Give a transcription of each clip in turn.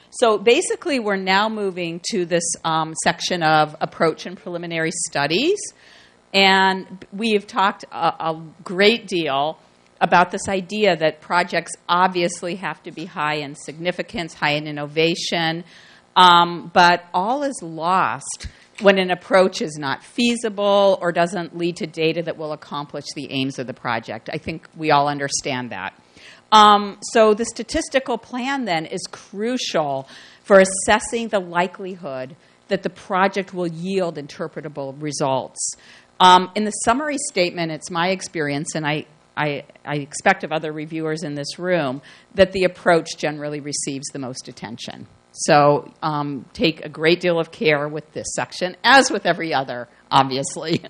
So basically, we're now moving to this section of approach and preliminary studies. And we have talked a great deal about this idea that projects obviously have to be high in significance, high in innovation, but all is lost when an approach is not feasible or doesn't lead to data that will accomplish the aims of the project. I think we all understand that. So the statistical plan, then, is crucial for assessing the likelihood that the project will yield interpretable results. In the summary statement, it's my experience, and I expect of other reviewers in this room, that the approach generally receives the most attention. So take a great deal of care with this section, as with every other, obviously.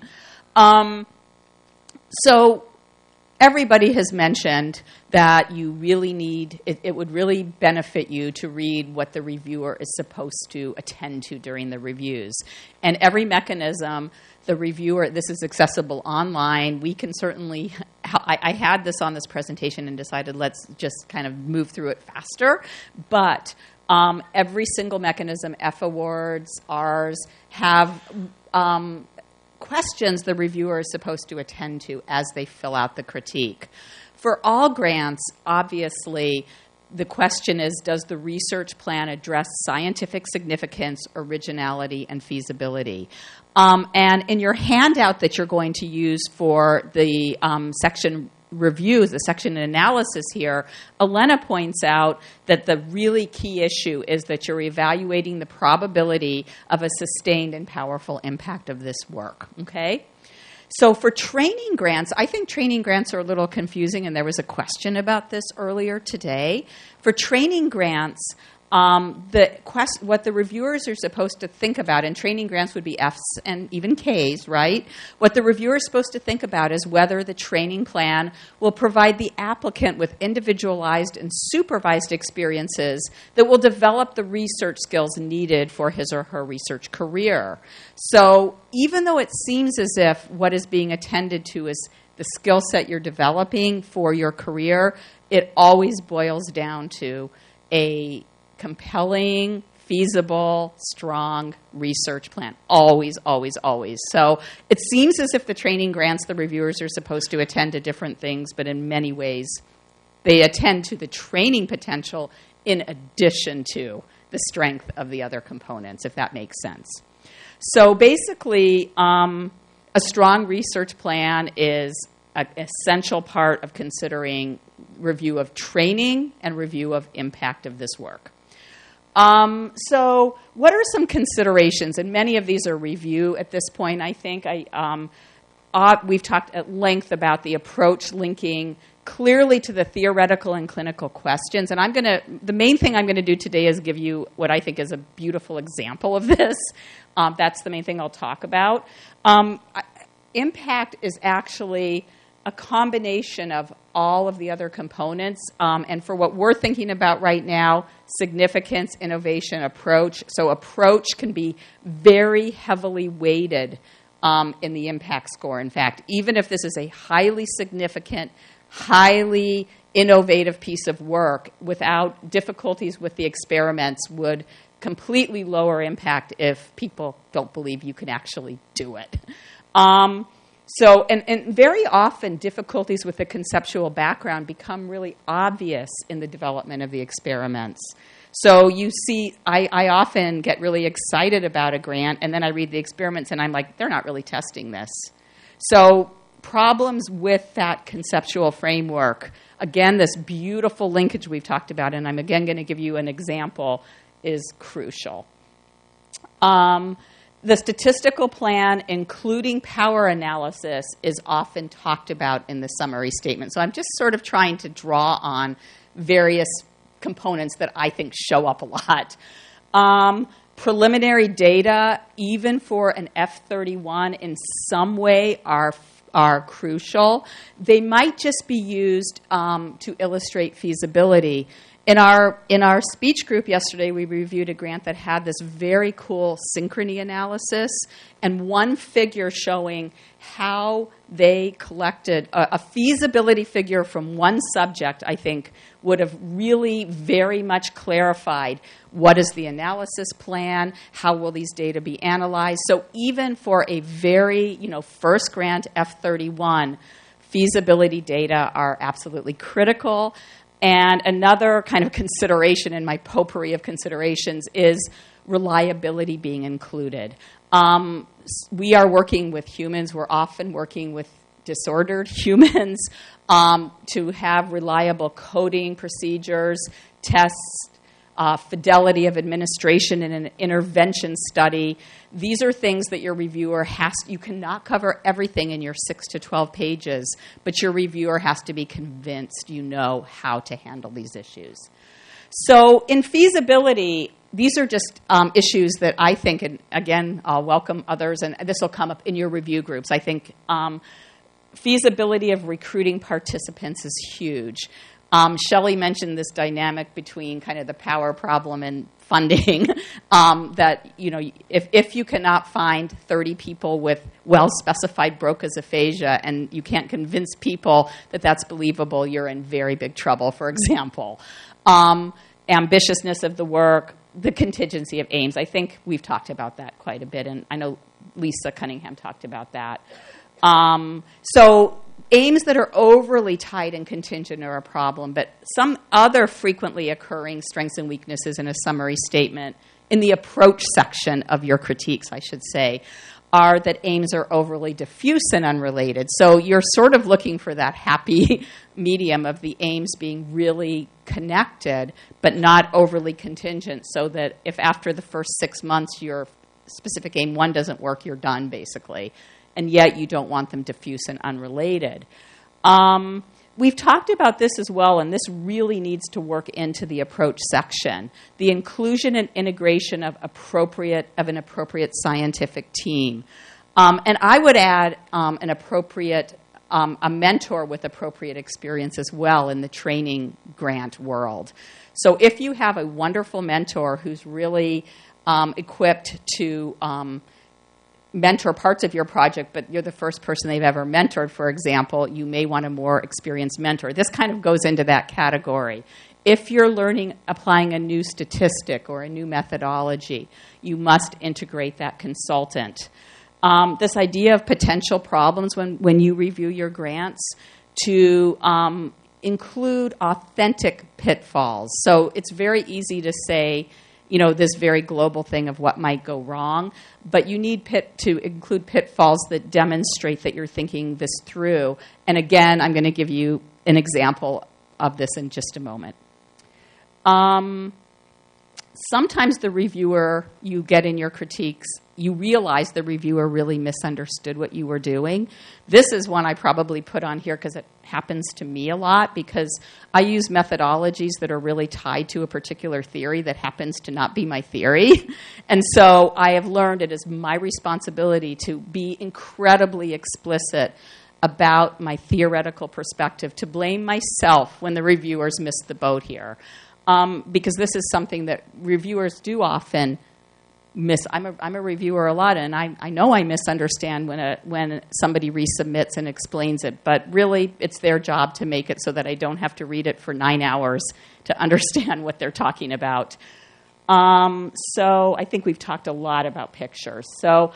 So everybody has mentioned that you really need, it would really benefit you to read what the reviewer is supposed to attend to during the reviews. And every mechanism, the reviewer, this is accessible online. We can certainly, I had this on this presentation and decided let's just kind of move through it faster. But every single mechanism, F awards, Rs, have questions the reviewer is supposed to attend to as they fill out the critique. For all grants, obviously, the question is, does the research plan address scientific significance, originality, and feasibility? And in your handout that you're going to use for the section reviews, the section analysis here, Elena points out that the really key issue is that you're evaluating the probability of a sustained and powerful impact of this work, okay? So for training grants, I think training grants are a little confusing, and there was a question about this earlier today. For training grants, what the reviewers are supposed to think about, and training grants would be Fs and even Ks, right? What the reviewer is supposed to think about is whether the training plan will provide the applicant with individualized and supervised experiences that will develop the research skills needed for his or her research career. So even though it seems as if what is being attended to is the skill set you're developing for your career, it always boils down to a compelling, feasible, strong research plan. Always, always, always. So it seems as if the training grants, the reviewers are supposed to attend to different things, but in many ways they attend to the training potential in addition to the strength of the other components, if that makes sense. So basically, a strong research plan is an essential part of considering review of training and review of impact of this work. So what are some considerations? And many of these are review at this point, I think. We've talked at length about the approach linking clearly to the theoretical and clinical questions. And the main thing I'm going to do today is give you what I think is a beautiful example of this. That's the main thing I'll talk about. Impact is actually a combination of all of the other components. And for what we're thinking about right now, significance, innovation, approach. So approach can be very heavily weighted in the impact score. In fact, even if this is a highly significant, highly innovative piece of work, without difficulties with the experiments would completely lower impact if people don't believe you can actually do it. So, and very often difficulties with the conceptual background become really obvious in the development of the experiments. So you see, I often get really excited about a grant, and then I read the experiments, and I'm like, they're not really testing this. So problems with that conceptual framework, again, this beautiful linkage we've talked about, and I'm again going to give you an example, is crucial. The statistical plan, including power analysis, is often talked about in the summary statement. So I'm just sort of trying to draw on various components that I think show up a lot. Preliminary data, even for an F31, in some way are crucial. They might just be used to illustrate feasibility. In our speech group yesterday, we reviewed a grant that had this very cool synchrony analysis and one figure showing how they collected a feasibility figure from one subject, I think, would have really very much clarified what is the analysis plan, how will these data be analyzed. So even for a very, first grant F31, feasibility data are absolutely critical. And another kind of consideration in my potpourri of considerations is reliability being included. We are working with humans. We're often working with disordered humans to have reliable coding procedures, tests, fidelity of administration in an intervention study. These are things that your reviewer you cannot cover everything in your 6 to 12 pages, but your reviewer has to be convinced you know how to handle these issues. So in feasibility, these are just issues that I think, and again, I'll welcome others, and this will come up in your review groups. I think feasibility of recruiting participants is huge. Shelley mentioned this dynamic between kind of the power problem and funding, that, if you cannot find 30 people with well-specified Broca's aphasia and you can't convince people that that's believable, you're in very big trouble, for example. Ambitiousness of the work, the contingency of aims. I think we've talked about that quite a bit, and I know Lisa Cunningham talked about that. So aims that are overly tight and contingent are a problem, but some other frequently occurring strengths and weaknesses in a summary statement, in the approach section of your critiques, I should say, are that aims are overly diffuse and unrelated. So you're sort of looking for that happy medium of the aims being really connected, but not overly contingent, so that if after the first 6 months your specific aim 1 doesn't work, you're done, basically. And yet you don't want them diffuse and unrelated. We've talked about this as well, and this really needs to work into the approach section. The inclusion and integration of an appropriate scientific team. And I would add a mentor with appropriate experience as well in the training grant world. So if you have a wonderful mentor who's really equipped to mentor parts of your project, but you're the first person they've ever mentored, for example, you may want a more experienced mentor. This kind of goes into that category. If you're applying a new statistic or a new methodology, you must integrate that consultant. This idea of potential problems when you review your grants, to include authentic pitfalls. So it's very easy to say, this very global thing of what might go wrong, but you need to include pitfalls that demonstrate that you're thinking this through. And again, I'm going to give you an example of this in just a moment. Sometimes the reviewer you get in your critiques, you realize the reviewer really misunderstood what you were doing. This is one I probably put on here because it happens to me a lot, because I use methodologies that are really tied to a particular theory that happens to not be my theory. And so I have learned it is my responsibility to be incredibly explicit about my theoretical perspective, to blame myself when the reviewers miss the boat here. Because this is something that reviewers do often miss. I'm a reviewer a lot, and I know I misunderstand when somebody resubmits and explains it, but really it's their job to make it so that I don't have to read it for 9 hours to understand what they're talking about. So I think we've talked a lot about pictures. So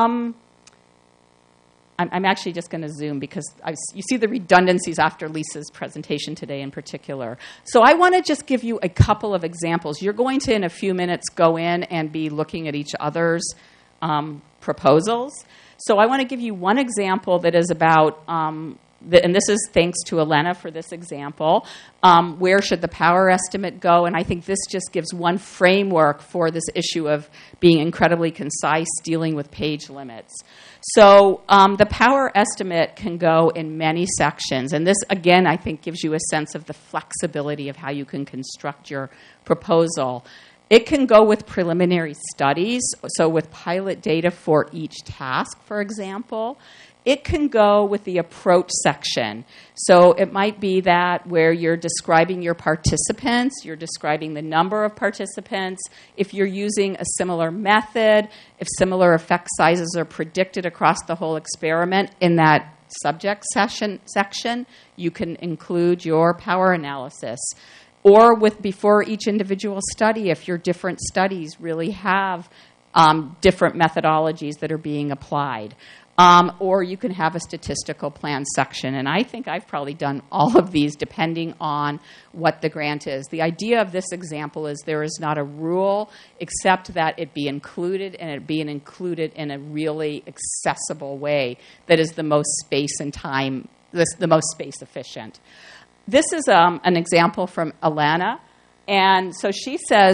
I'm actually just going to zoom because you see the redundancies after Lisa's presentation today in particular. So I want to just give you a couple of examples. You're going to, in a few minutes, go in and be looking at each other's proposals. So I want to give you one example that is about, and this is thanks to Elena for this example, where should the power estimate go? And I think this just gives one framework for this issue of being incredibly concise, dealing with page limits. So the power estimate can go in many sections. And this, again, I think gives you a sense of the flexibility of how you can construct your proposal. It can go with preliminary studies, so with pilot data for each task, for example. It can go with the approach section. So it might be that where you're describing your participants, you're describing the number of participants, if you're using a similar method, if similar effect sizes are predicted across the whole experiment in that subject section, you can include your power analysis. Or with before each individual study, if your different studies really have different methodologies that are being applied. Or you can have a statistical plan section. And I think I've probably done all of these depending on what the grant is. The idea of this example is there is not a rule except that it be included, and it being included in a really accessible way that is the most space and time, the most space efficient. This is an example from Elena. And so she says,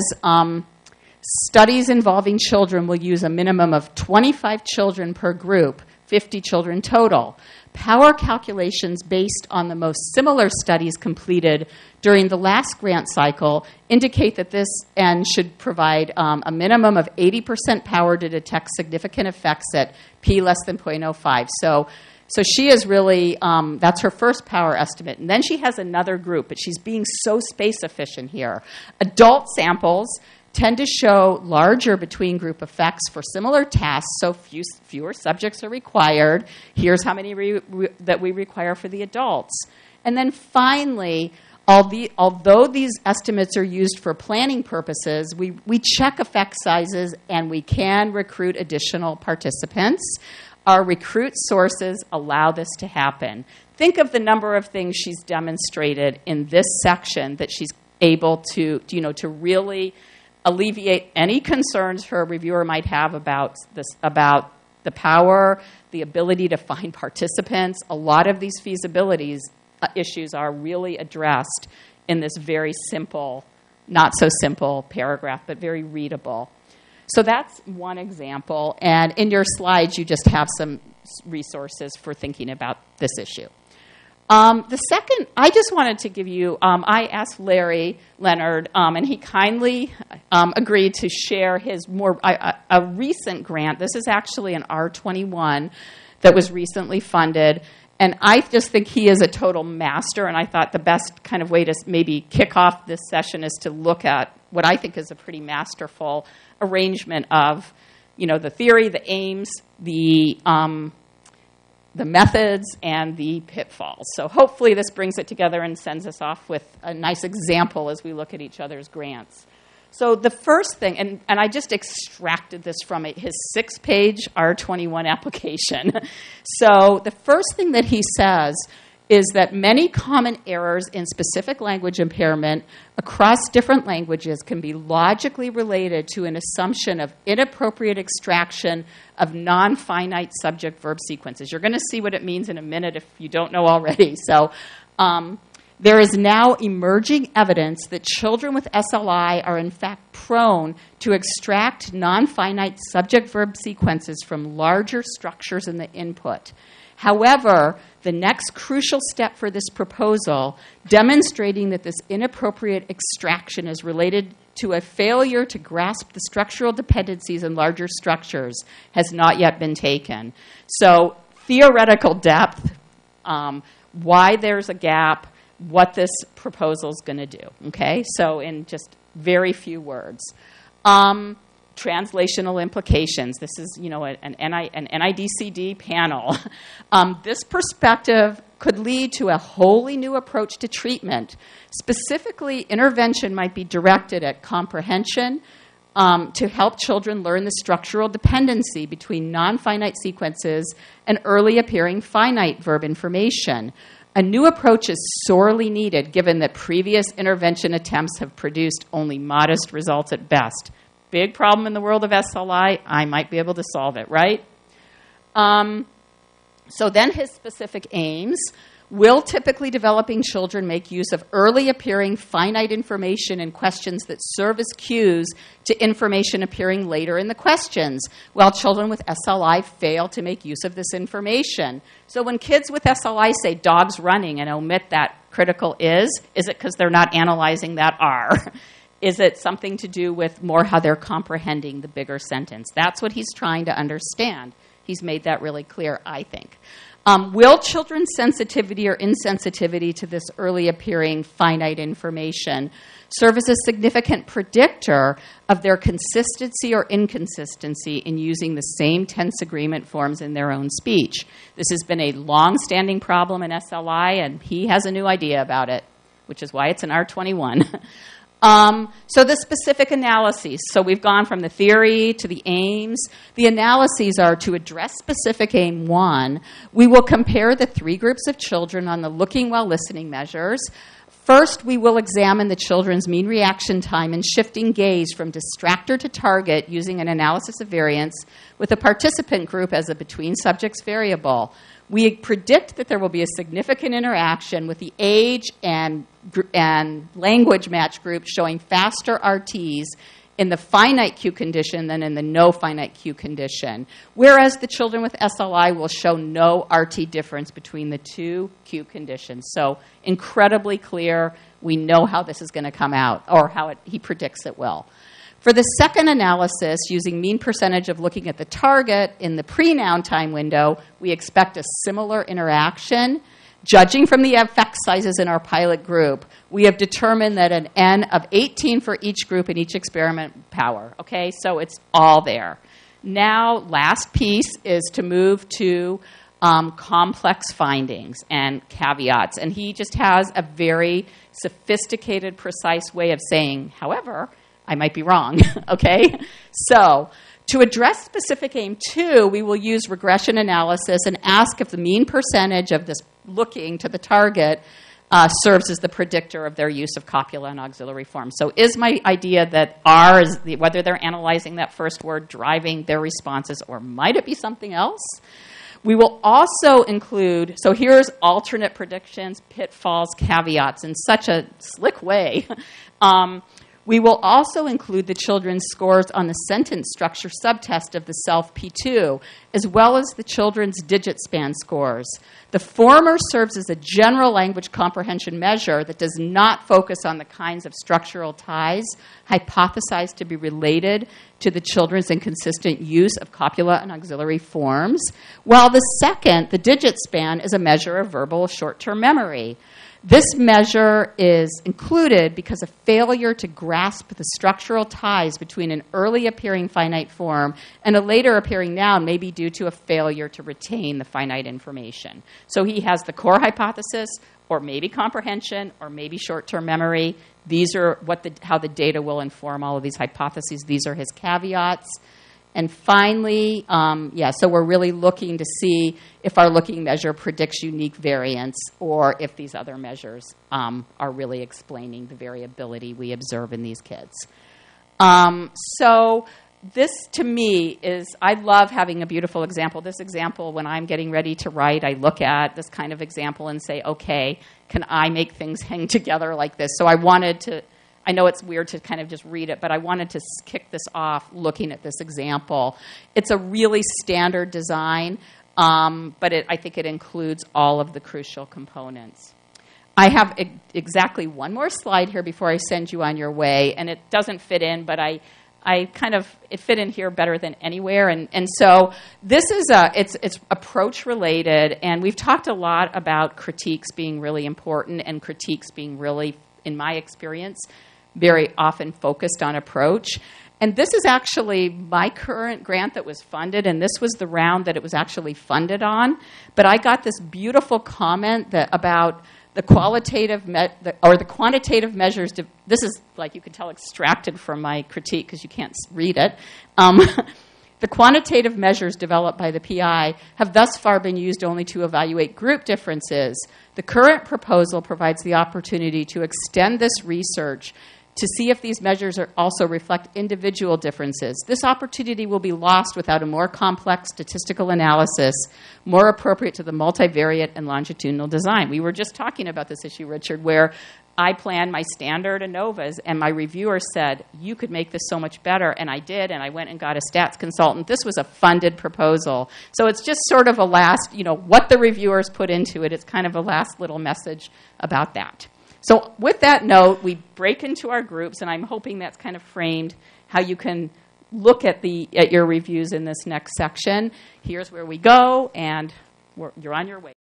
studies involving children will use a minimum of 25 children per group, 50 children total. Power calculations based on the most similar studies completed during the last grant cycle indicate that this N should provide a minimum of 80% power to detect significant effects at P less than 0.05. So she is really, that's her first power estimate. And then she has another group, but she's being so space efficient here. Adult samples tend to show larger between-group effects for similar tasks, so fewer subjects are required. Here's how many that we require for the adults. And then finally, although these estimates are used for planning purposes, we check effect sizes and we can recruit additional participants. Our recruit sources allow this to happen. Think of the number of things she's demonstrated in this section that she's able to really alleviate any concerns her reviewer might have about the power, the ability to find participants. A lot of these feasibilities issues are really addressed in this very simple, not so simple paragraph, but very readable. So that's one example. And in your slides, you just have some resources for thinking about this issue. The second, I just wanted to give you, I asked Larry Leonard, and he kindly agreed to share his a recent grant. This is actually an R21 that was recently funded. And I just think he is a total master, and I thought the best kind of way to maybe kick off this session is to look at what I think is a pretty masterful arrangement of, the theory, the aims, the methods, and the pitfalls. So hopefully this brings it together and sends us off with a nice example as we look at each other's grants. So the first thing, and I just extracted this from his 6-page R21 application. So the first thing that he says is that many common errors in specific language impairment across different languages can be logically related to an assumption of inappropriate extraction of non-finite subject-verb sequences. You're going to see what it means in a minute if you don't know already. So there is now emerging evidence that children with SLI are in fact prone to extract non-finite subject-verb sequences from larger structures in the input. However, the next crucial step for this proposal, demonstrating that this inappropriate extraction is related to a failure to grasp the structural dependencies in larger structures, has not yet been taken. So theoretical depth, why there's a gap, what this proposal is going to do, okay? So in just very few words. Translational implications. This is, an NIDCD panel. This perspective could lead to a wholly new approach to treatment. Specifically, intervention might be directed at comprehension to help children learn the structural dependency between non-finite sequences and early appearing finite verb information. A new approach is sorely needed given that previous intervention attempts have produced only modest results at best. Big problem in the world of SLI, I might be able to solve it, right? So then his specific aims. Will typically developing children make use of early appearing finite information in questions that serve as cues to information appearing later in the questions, while children with SLI fail to make use of this information? So when kids with SLI say dog's running and omit that critical is it because they're not analyzing that R? Is it something to do with more how they're comprehending the bigger sentence? That's what he's trying to understand. He's made that really clear, I think. Will children's sensitivity or insensitivity to this early appearing finite information serve as a significant predictor of their consistency or inconsistency in using the same tense agreement forms in their own speech? This has been a long-standing problem in SLI, and he has a new idea about it, which is why it's in R21. So the specific analyses. So we've gone from the theory to the aims. The analyses are to address specific aim 1. We will compare the 3 groups of children on the looking while listening measures. First, we will examine the children's mean reaction time and shifting gaze from distractor to target using an analysis of variance with a participant group as a between subjects variable. We predict that there will be a significant interaction with the age and language match group showing faster RTs in the finite Q condition than in the no finite Q condition, whereas the children with SLI will show no RT difference between the 2 Q conditions. So incredibly clear. We know how this is going to come out, or how he predicts it will. For the second analysis, using mean percentage of looking at the target in the pre-noun time window, we expect a similar interaction. Judging from the effect sizes in our pilot group, we have determined that an N of 18 for each group in each experiment power. Okay, so it's all there. Now, last piece is to move to complex findings and caveats. And he just has a very sophisticated, precise way of saying, however, I might be wrong, okay? So to address specific aim 2, we will use regression analysis and ask if the mean percentage of this looking to the target serves as the predictor of their use of copula and auxiliary forms. So is my idea that R is whether they're analyzing that first word driving their responses, or might it be something else? We will also include, so here's alternate predictions, pitfalls, caveats in such a slick way. We will also include the children's scores on the sentence structure subtest of the self P2, as well as the children's digit span scores. The former serves as a general language comprehension measure that does not focus on the kinds of structural ties hypothesized to be related to the children's inconsistent use of copula and auxiliary forms, while the second, the digit span, is a measure of verbal short-term memory. This measure is included because a failure to grasp the structural ties between an early appearing finite form and a later appearing noun may be due to a failure to retain the finite information. So he has the core hypothesis, or maybe comprehension, or maybe short-term memory. These are how the data will inform all of these hypotheses. These are his caveats. And finally, so we're really looking to see if our looking measure predicts unique variance, or if these other measures are really explaining the variability we observe in these kids. So this, to me, is, I love having a beautiful example. This example, when I'm getting ready to write, I look at this kind of example and say, okay, can I make things hang together like this? So I know it's weird to kind of just read it, but I wanted to kick this off looking at this example. It's a really standard design, but I think it includes all of the crucial components. I have exactly one more slide here before I send you on your way, and it doesn't fit in, but it fit in here better than anywhere. And so this is it's approach related, and we've talked a lot about critiques being really important, and critiques being really, in my experience, very often focused on approach. And this is actually my current grant that was funded, and this was the round that it was actually funded on. But I got this beautiful comment about the quantitative measures. This is, like you can tell, extracted from my critique because you can't read it. The quantitative measures developed by the PI have thus far been used only to evaluate group differences. The current proposal provides the opportunity to extend this research to see if these measures also reflect individual differences. This opportunity will be lost without a more complex statistical analysis, more appropriate to the multivariate and longitudinal design. We were just talking about this issue, Richard, where I planned my standard ANOVAs, and my reviewer said, you could make this so much better, and I did, and I went and got a stats consultant. This was a funded proposal. So it's just sort of a last, what the reviewers put into it. It's kind of a last little message about that. So with that note, we break into our groups, and I'm hoping that's kind of framed how you can look at your reviews in this next section. Here's where we go, and you're on your way.